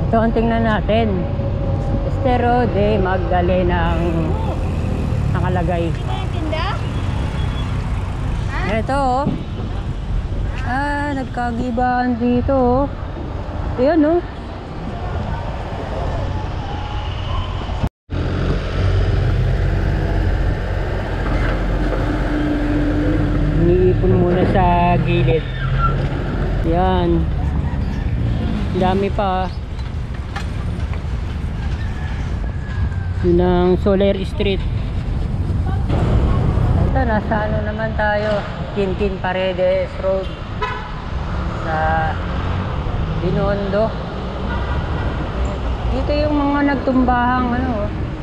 Ito ang tingnan natin. Estero de Magdalena ang nakalagay. Ito oh. Nagkagibaan dito oh. Ayan oh. Iniipon muna sa gilid. Yan. Dami pa. Yun ang Soler Street. Ito, nasa ano naman tayo, Quintin Paredes Road sa Binondo. Dito yung mga nagtumbahang ano,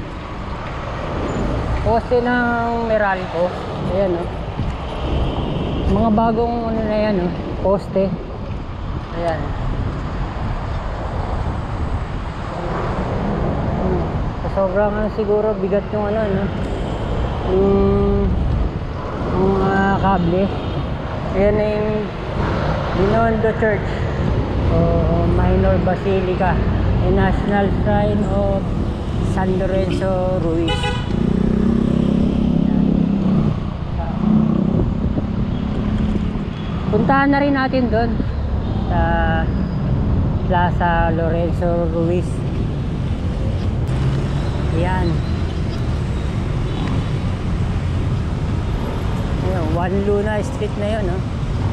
poste ng Meralco. Ayan oh. Mga bagong ano na yan oh, poste. Ayan. Sobrang siguro bigat yung ano no, yung kable. Ayan na yung Binondo Church o Minor Basilica, a National Shrine of San Lorenzo Ruiz. Puntahan na rin natin doon sa Plaza Lorenzo Ruiz. Ayan. Ayan, Juan Luna Street na yun, no?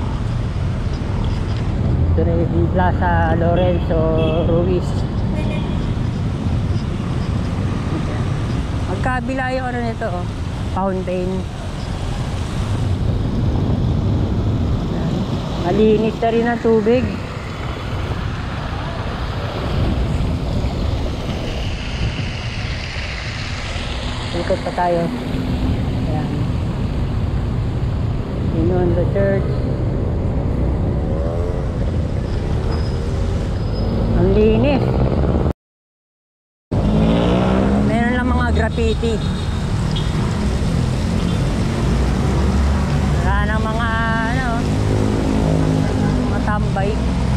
Ito na yung Plaza Lorenzo Ruiz. Magkabila yung ano nito, oh, fountain. Malinis na rin ang tubig. Ikot pa tayo. Ayan. Binondo Church. Ang linis. Meron lang mga graffiti. Wala nang mga ano, matambay.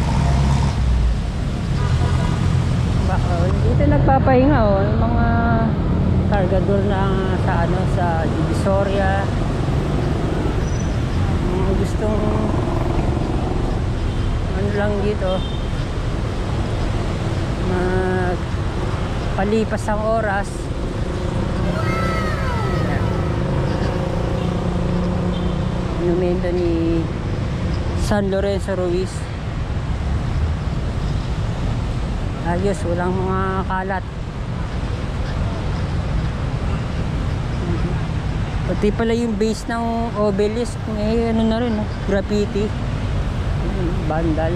Dito nagpapahinga oh, yung mga kargador na sa ano, sa Divisoria. Gustong ano lang dito, magpalipas ang oras. Monumento ni San Lorenzo Ruiz. Ayos, walang mga kalat. Pati pala yung base ng obelisk, may ano na rin, no? Graffiti, bandal.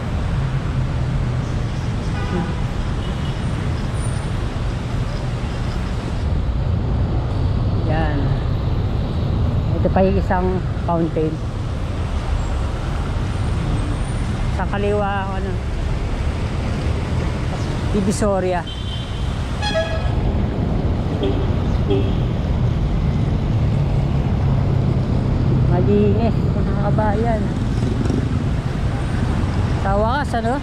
Yan. Ito pa yung isang fountain. Sa kaliwa, ano, Divisoria. Malinis, mga kabayan. Sa wakas, ano?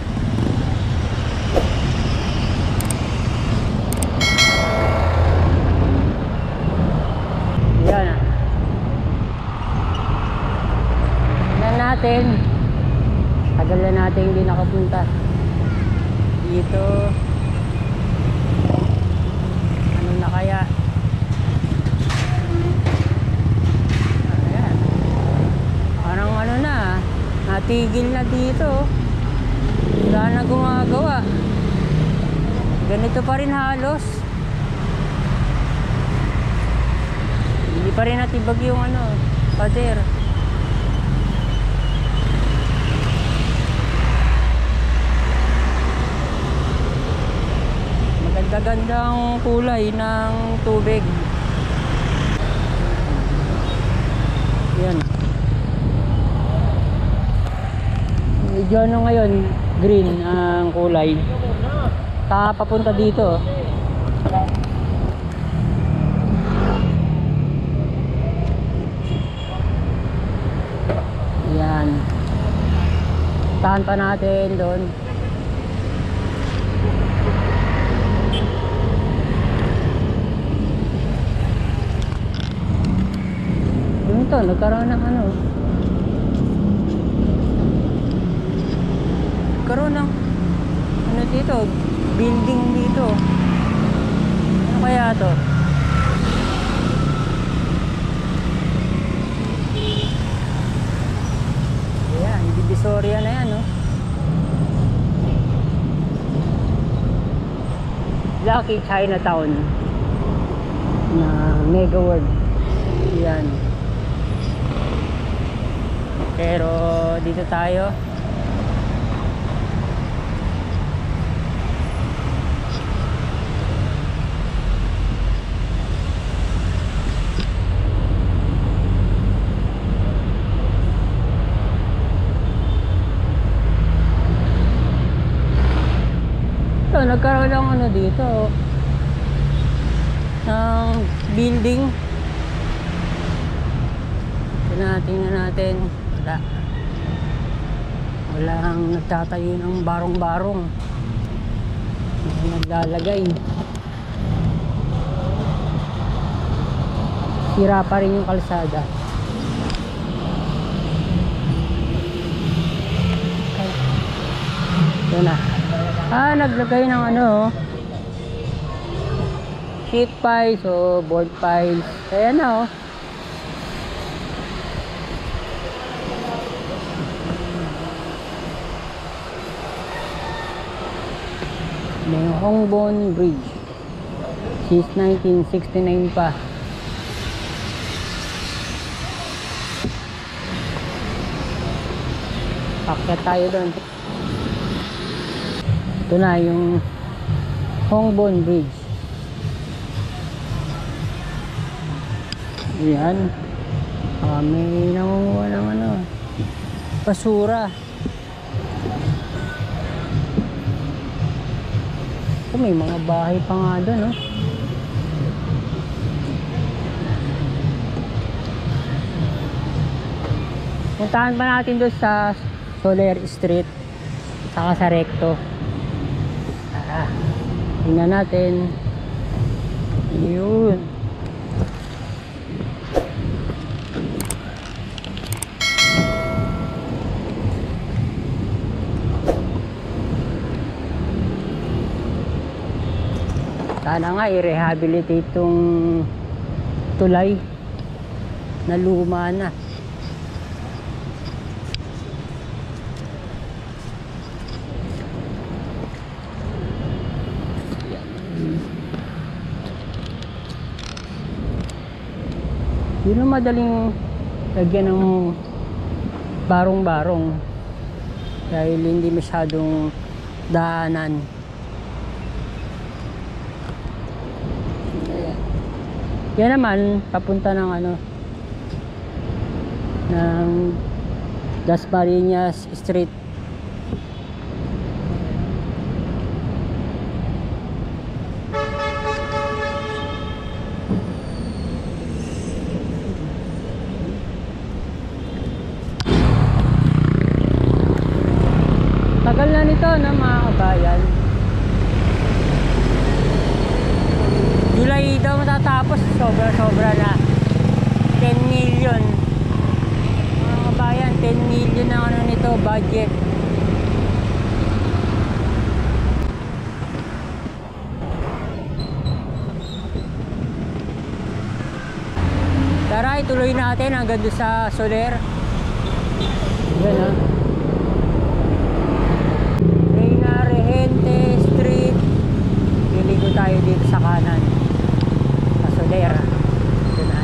Yan. Yan natin. Tagal na natin hindi nakapunta. Dito. Ano na kaya? Natigil na dito. Wala na gumagawa. Ganito pa rin halos. Hindi pa rin natibag yung ano, pader. Maganda-gandang kulay ng tubig. Yan. Medyo ano ngayon, green ang kulay. Papunta dito. Yan. Tahan pa natin doon. Ito, nagkaroon ng ano. Nagkaroon ng ano dito, building dito. Ano kaya to? Ayan, Divisoria na yan, no? Lucky Chinatown na Mega World. Yan. Pero dito tayo. So, nagkaroon lang ano dito ng building. Tingnan natin. Walang nagtatayo ng barong-barong. Naglalagay. Sira pa rin yung kalsada. Ito na. Naglagay ng ano, sheet piles o board piles. Ayan na, oh. May Hongbon Bridge since 1969 pa. Pakyat tayo doon. Ito na yung Hongbon Bridge. Yan. May nangunguha ng ano, basura. May mga bahay pa nga doon, no? Puntahan pa natin doon sa Soler Street saka sa Recto. Tingnan natin. Yun. Sana nga i-rehabilitate itong tulay na luma na. Yun ang madaling lagyan ng barong-barong dahil hindi masyadong daanan. Yan naman papunta ng ano, ng Dasmariñas Street. Tagal na nito na mga kabayan. July daw matatapos, sobra na. 10 million mga kabayan, 10 million na ano nito budget. Tara, ituloy natin hanggang doon sa Soler. Yan, ha. Reina Regente Street. Liligo tayo dito sa kanan sa Soler. Ito na.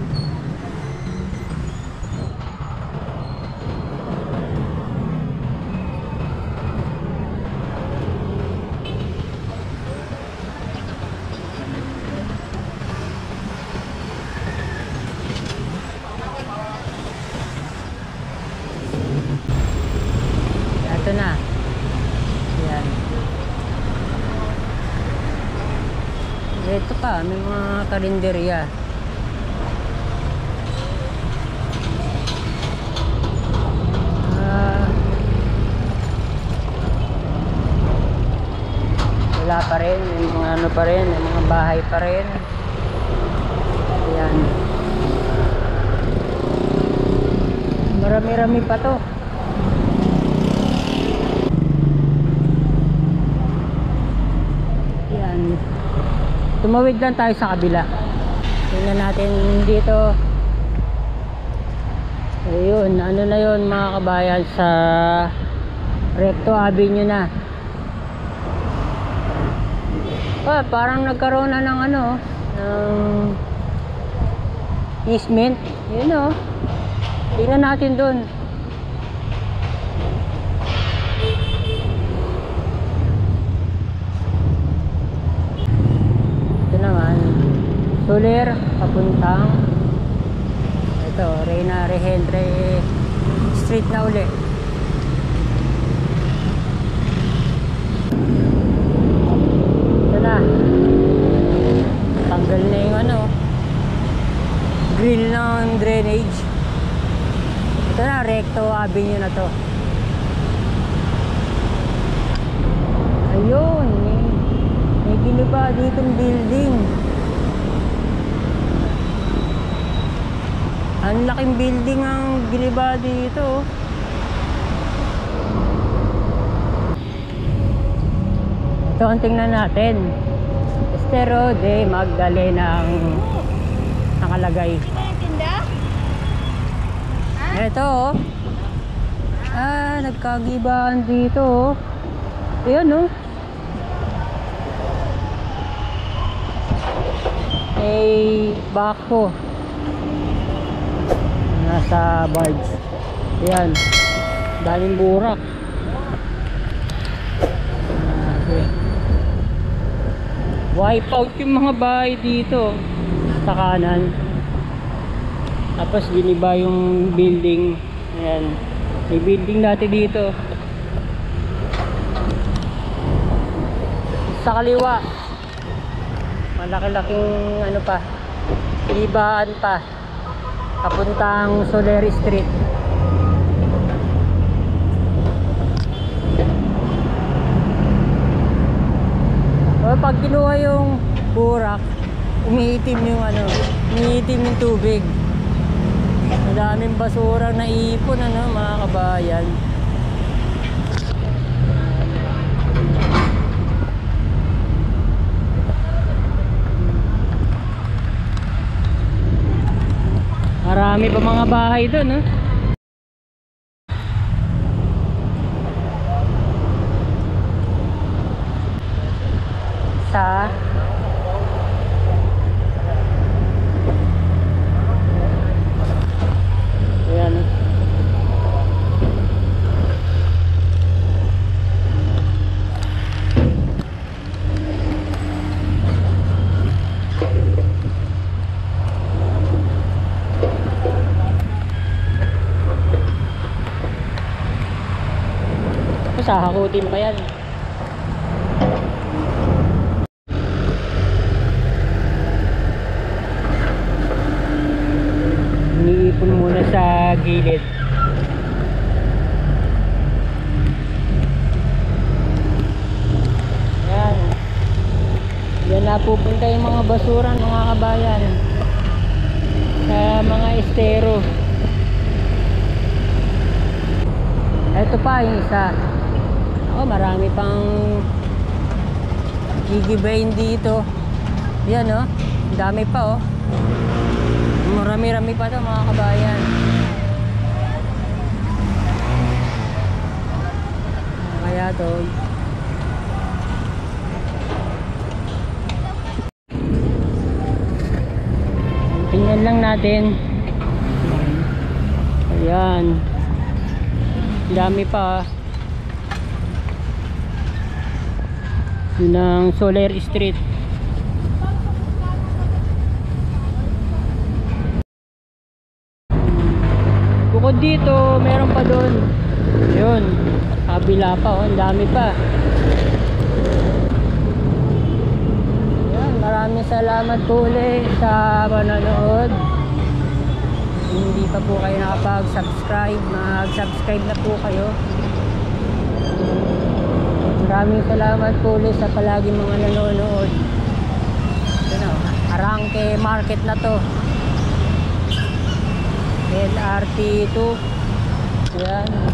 Ito na. Yan. Ito pa, may mga karinderya. Wala pa rin, may mga ano pa rin, may mga bahay pa rin. Ayan. Marami-rami pa to. Yan. Tumawid lang tayo sa kabila. Tingnan natin dito. Ayun, ano na yun mga kabayan, sa Recto Avenue na. Parang nagkaroon na ng ano, ng easement. Yun o. Tingnan natin dun. Ito naman, Soler papuntang ito, Reyna Rehendre Street na uli. Ito na, tanggal na yung ano, grill ng drainage. Ito na, Recto Avenue na to. Ayun, may giniba ditong building. Ang laking building ang giniba dito. Ito ang tingnan natin. Estero de Magdalena ang nakalagay. Ito oh. Nagkagibaan dito oh. Ayan oh. May bako nasa barge. Ayan, daming burak. Okay. Wipe out yung mga bahay dito sa kanan. Tapos giniba yung building. Ayan, may building dati dito. Sa kaliwa, malaki-laking ano pa, ibaan pa papuntang Soler Street. Pag kinuha yung burak, umiitim yung ano, umiitim yung tubig. Madaming basura na ipon ano mga kabayan. Marami pa mga bahay doon, no? Sa ayan. Sahakutin pa yan. Iniipon muna sa gilid. Yan. Yan na pupunta yung mga basura mga kabayan sa mga estero. Ito pa yung isa. Marami pang gigibayin dito. Yan oh, dami pa oh. Marami-rami pa to mga kabayan. Kaya to tingnan lang natin. Ayan, dami pa ng Soler Street. Bukod dito meron pa doon, yun, kabila pa oh, ang dami pa. Yan, maraming salamat po ulit sa panonood. Hindi pa po kayo nakapag-subscribe, mag-subscribe na po kayo. Maraming salamat po ulit sa palaging mga nanonood. Ito na, Arangke Market na to. LRT 2 Yan.